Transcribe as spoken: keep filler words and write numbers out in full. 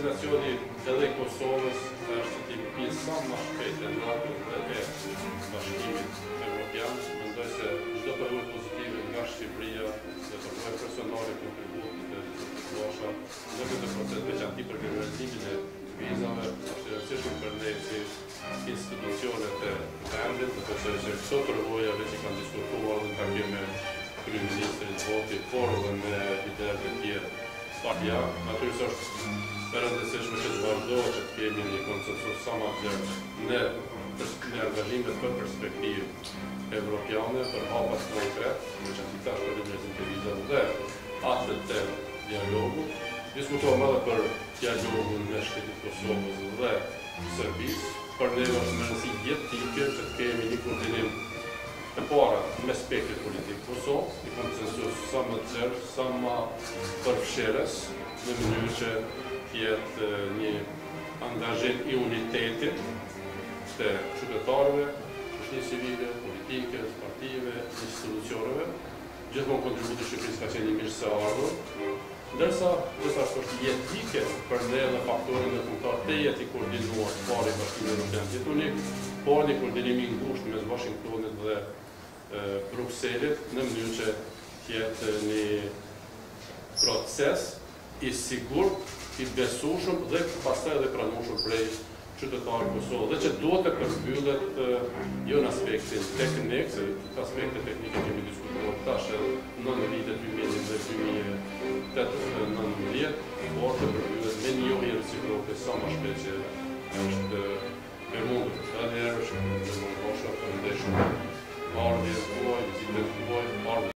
destinacioni edhe i Kosovës është që t'jemi pjesë sa më shpejt e NATO dhe e Bashkimit Evropian. Mendoj se çdo përvojë pozitive nga Shqipëria dhe përvojë personale kontributit e Losha në këtë proces veçanti për liberalizimin e vizave është e rëndësishme për ne si institucionet e vendit, dhe përse që këto përvojave që kanë diskutuar dhe takime me kryeministrin Voti, por dhe me liderët e tjerë. Ja, natyrisht është e rëndësishme që të vazhdohet që të kemi një konsensus sa më gjerë në në angazhimet për perspektivë evropiane, për hapat konkret, në që të tash për liberalizim të vizave dhe aktet të dialogu. Diskutohem edhe për dialogun me Shtetit Kosovës dhe Serbisë. Për ne është më rëndësi jetike që të kemi një koordinim e para me spektrin politik Kosovë, një konsensus sa më të gjerë, sa më përfshirës, në mënyrë që jetë një angazhim i unitetit të qytetarëve, shoqërisë civile, politike, partive, institucioneve, gjithmonë kontributi i Shqipërisë ka qenë i mirë së ardhur, ndërsa gjithashtu është jetike për ne dhe faktorin e kombëtar të jetë i koordinuar pari Bashkimit Evropian jetë unik, por një koordinim i ngushtë mes Washingtonit dhe Brukselit në mënyrë që jetë një proces i sigurt, i besueshëm dhe pastaj edhe pranueshëm prej qytetarëve të Kosovës dhe që duhet të përmbyllet jo në aspektin teknik, se aspekte teknike kemi diskutuar tash në vitet dy mijë e njëzet dhe dy mijë e nëntëdhjetë, por të përmbyllet me një njohje reciproke sa më shpejt që është